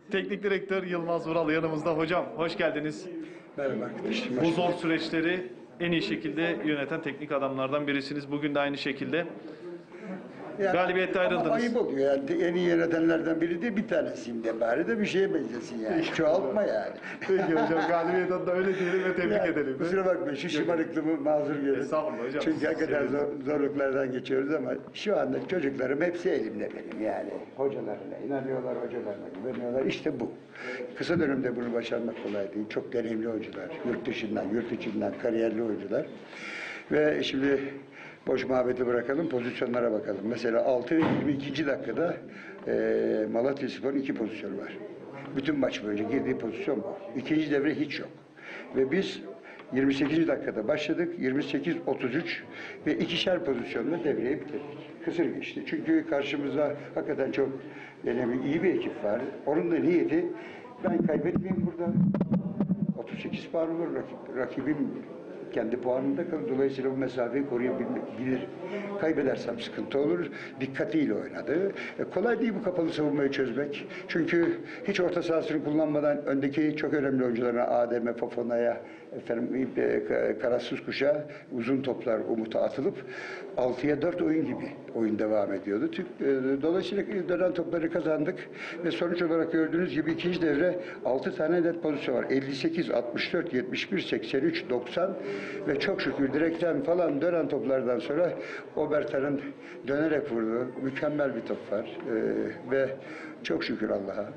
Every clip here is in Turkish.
Teknik direktör Yılmaz Vural yanımızda. Hocam hoş geldiniz. Merhaba arkadaşlar. Bu zor süreçleri en iyi şekilde yöneten teknik adamlardan birisiniz. Bugün de aynı şekilde galibiyette ayrıldınız. Ayıp oluyor yani. En iyi yönetenlerden biri değil, bir tanesiyim de bari de bir şeye benzesin yani. Çoğaltma yani. Peki hocam, galibiyet adına öyle diyelim ve tebrik Yani, edelim. kusura bakmayın, şu şımarıklığımı mazur görün. Estağfurullah hocam. Çünkü hakikaten zorluklardan geçiyoruz ama şu anda çocuklarım hepsi elimde benim yani. Hocalarına inanıyorlar, hocalarına güveniyorlar. İşte bu. Kısa dönemde bunu başarmak kolay değil. Çok deneyimli hocalar, yurt içinden kariyerli hocalar. Ve şimdi boş muhabbeti bırakalım, pozisyonlara bakalım. Mesela 6 ve 22. dakikada Malatyaspor'un 2 pozisyonu var. Bütün maç boyunca girdiği pozisyon bu. İkinci devre hiç yok. Ve biz 28. dakikada başladık, 28-33 ve ikişer pozisyonla devreyi bitirdik. Kısır geçti. Çünkü karşımızda hakikaten çok önemli, iyi bir ekip var. Onun da niyeti, ben kaybetmeyeyim burada. 38 puan olur rakibim. Kendi puanında kalır. Dolayısıyla bu mesafeyi koruyabilir. Kaybedersem sıkıntı olur. Dikkatiyle oynadı. Kolay değil bu kapalı savunmayı çözmek. Çünkü hiç orta sahasını kullanmadan öndeki çok önemli oyuncularına Adem'e, Fofona'ya, Kararsız Kuş'a uzun toplar Umut'a atılıp 6'ya 4 oyun gibi oyun devam ediyordu. Dolayısıyla dönen topları kazandık ve sonuç olarak gördüğünüz gibi ikinci devre 6 tane net pozisyon var. 58, 64, 71, 83, 90 ve çok şükür direkten falan dönen toplardan sonra Obertan'ın dönerek vurduğu mükemmel bir top var. Ve çok şükür Allah'a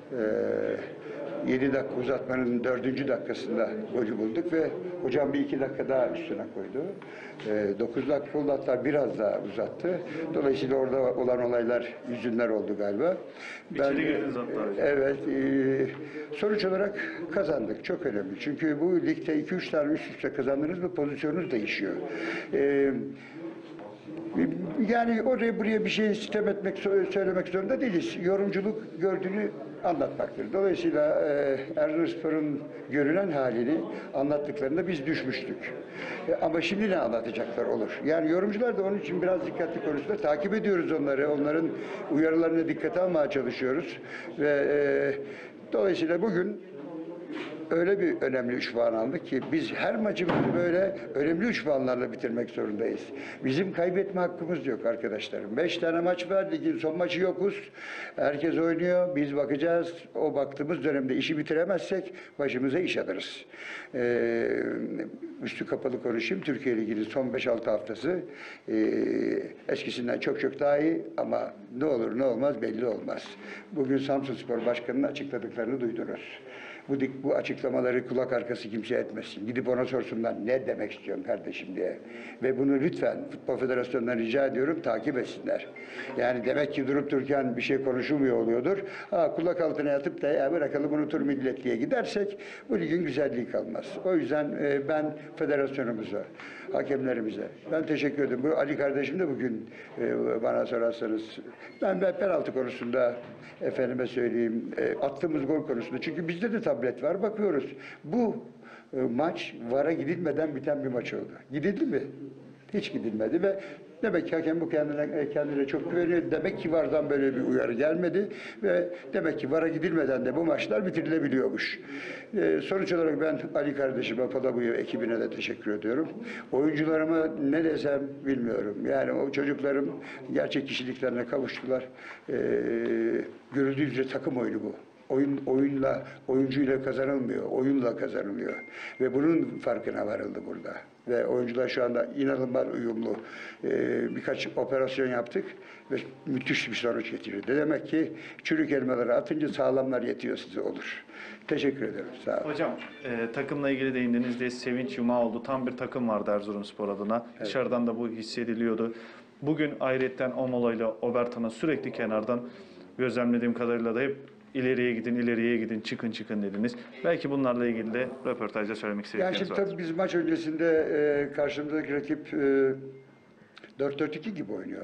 7 dakika uzatmanın 4. dakikasında golü bulduk ve hocam bir 2 dakika daha üstüne koydu. 9 dakika oldu, hatta biraz daha uzattı. Dolayısıyla orada olan olaylar yüzünden oldu galiba. İçeri girdiniz hatta. Evet. Sonuç olarak kazandık. Çok önemli. Çünkü bu ligde 2-3 tane üst üste kazandınız mı pozisyonunuz değişiyor. Yani oraya buraya bir şey sitem etmek, söylemek zorunda değiliz. Yorumculuk gördüğünü anlatmaktır. Dolayısıyla Erzurumspor'un görünen halini anlattıklarında biz düşmüştük. Ama şimdi ne anlatacaklar olur. Yani yorumcular da onun için biraz dikkatli konuştular. Takip ediyoruz onları. Onların uyarılarına dikkate almaya çalışıyoruz. Ve dolayısıyla bugün öyle bir önemli 3 puan aldık ki biz her maçımızı böyle önemli 3 puanlarla bitirmek zorundayız. Bizim kaybetme hakkımız yok arkadaşlarım. 5 tane maç var, ligin son maçı yokuz. Herkes oynuyor, biz bakacağız. O baktığımız dönemde işi bitiremezsek başımıza iş alırız. Üstü kapalı konuşayım. Türkiye Ligi'nin son 5-6 haftası eskisinden çok çok daha iyi ama ne olur ne olmaz belli olmaz. Bugün Samsunspor Başkanı'nın açıkladıklarını duydunuz. Bu açıklamaları kulak arkası kimse etmesin. Gidip ona sorsunlar ne demek istiyorsun kardeşim diye. Ve bunu lütfen Futbol Federasyonu'ndan rica ediyorum takip etsinler. Yani demek ki durup dururken bir şey konuşulmuyor oluyordur. Kulak altına yatıp da ya bırakalım unutur millet diye gidersek bu ligin güzelliği kalmaz. O yüzden ben federasyonumuza, hakemlerimize ben teşekkür ederim. Bu Ali kardeşim de bugün bana sorarsanız ben penaltı konusunda efendime söyleyeyim attığımız gol konusunda çünkü bizde de tablet var bakıyoruz. Bu maç VAR'a gidilmeden biten bir maç oldu. Gidildi mi? Hiç gidilmedi ve demek ki hakem bu kendine çok güveniyor. Demek ki VAR'dan böyle bir uyarı gelmedi ve demek ki VAR'a gidilmeden de bu maçlar bitirilebiliyormuş. Sonuç olarak ben Ali kardeşime, Palabuya ekibine de teşekkür ediyorum. Oyuncularıma ne desem bilmiyorum. Yani o çocuklarım gerçek kişiliklerine kavuştular. Görüldüğü üzere takım oyunu bu. Oyuncuyla kazanılmıyor, oyunla kazanılıyor. Ve bunun farkına varıldı burada. Ve oyuncular şu anda inanılmaz uyumlu. Birkaç operasyon yaptık ve müthiş bir sonuç getirdi. Demek ki çürük elmaları atınca sağlamlar yetiyor size olur. Teşekkür ederim. Sağ olun. Hocam takımla ilgili değindiğinizde sevinç yumağı oldu. Tam bir takım vardı Erzurumspor adına. Evet. Dışarıdan da bu hissediliyordu. Bugün ayrıyetten Omola ile Obertan'a sürekli kenardan gözlemlediğim kadarıyla da hep ileriye gidin, ileriye gidin, çıkın dediniz. Belki bunlarla ilgili de röportajda söylemek istediğiniz var. Yani şimdi tabii biz maç öncesinde karşımızdaki rakip 4-4-2 gibi oynuyor.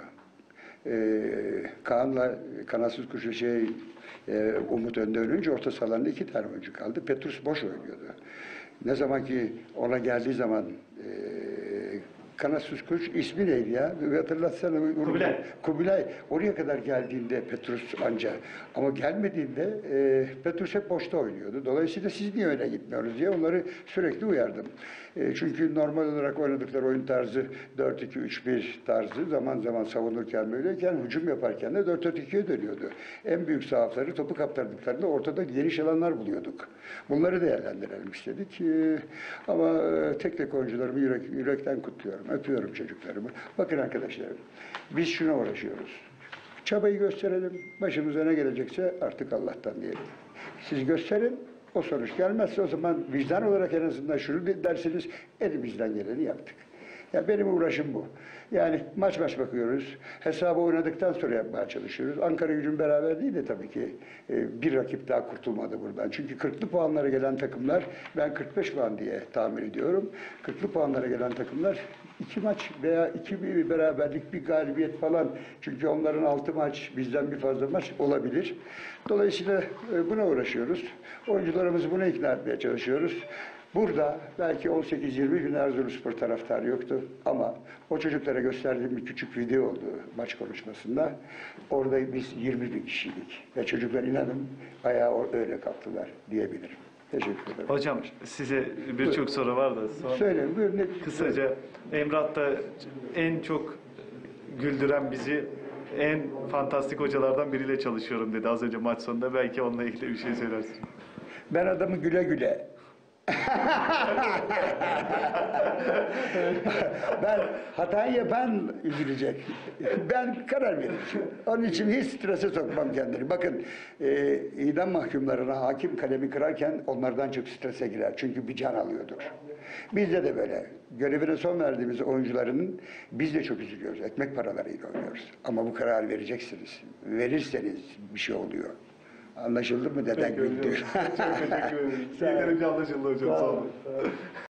Kaan'la Kanatsız Kuşu Umut önde ölünce orta sahalarında 2 tane oyuncu kaldı. Petrus boş oynuyordu. Ne zaman ki ona geldiği zaman Kanatsız kuş ismi neydi ya? Bir hatırlatsana. Kubilay. Kubilay. Oraya kadar geldiğinde Petrus anca. Ama gelmediğinde Petrus hep boşta oynuyordu. Dolayısıyla siz niye öne gitmiyorsunuz diye onları sürekli uyardım. Çünkü normal olarak oynadıkları oyun tarzı 4-2-3-1 tarzı, zaman zaman savunurken böyleyken, hücum yaparken de 4-4-2'ye dönüyordu. En büyük zaafları topu kaptırdıklarında ortada geniş alanlar buluyorduk. Bunları değerlendirelim istedik. Ama tek tek oyuncularımı yürekten kutluyorum. Öpüyorum çocuklarımı. Bakın arkadaşlarım, biz şuna uğraşıyoruz. Çabayı gösterelim. Başımıza ne gelecekse artık Allah'tan diyelim. Siz gösterin. O sonuç gelmezse o zaman vicdan olarak en azından şunu dersiniz, elimizden geleni yaptık. Ya benim uğraşım bu. Yani maç bakıyoruz. Hesabı oynadıktan sonra yapmaya çalışıyoruz. Ankaragücü'nün beraber değil de tabii ki bir rakip daha kurtulmadı buradan. Çünkü 40'lı puanlara gelen takımlar, ben 45 puan diye tahmin ediyorum. 40'lı puanlara gelen takımlar 2 maç veya 2 bir beraberlik, bir galibiyet falan. Çünkü onların 6 maç, bizden bir fazla maç olabilir. Dolayısıyla buna uğraşıyoruz. Oyuncularımızı buna ikna etmeye çalışıyoruz. Burada belki 18-20 bin Erzurumspor taraftarı yoktu ama o çocuklara gösterdiğim bir küçük video oldu maç konuşmasında. Orada biz 20 bin kişiydik ve çocuklar inanın ayağa öyle kalktılar diyebilirim. Teşekkür ederim. Hocam size birçok soru var da Söyleyin, buyurun. kısaca Emrah da en çok güldüren bizi en fantastik hocalardan biriyle çalışıyorum dedi az önce maç sonunda. Belki onunla ilgili bir şey söylersin. Ben adamı güle güle. Ben hatayı yapan üzülecek. Ben karar vereceğim. Onun için hiç strese sokmam kendini. Bakın idam mahkumlarına hakim kalemi kırarken onlardan çok strese girer. Çünkü bir can alıyordur. Bizde de böyle. Görevine son verdiğimiz oyuncuların biz de çok üzülüyoruz. Ekmek paralarıyla oynuyoruz. Ama bu kararı vereceksiniz. Verirseniz bir şey oluyor. Anlaşıldı mı? Neden güldü? Çok teşekkür ederim. Yeterince anlaşıldı hocam. Sağ olun.